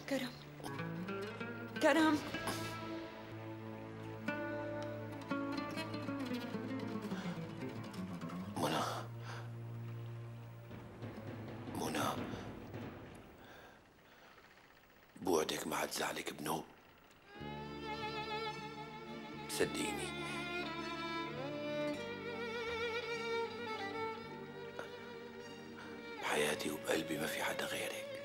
كرم، كرم. منى، منى، بوعدك ما عاد زعلك بنوب. صدقيني. بحياتي وبقلبي ما في حدا غيرك.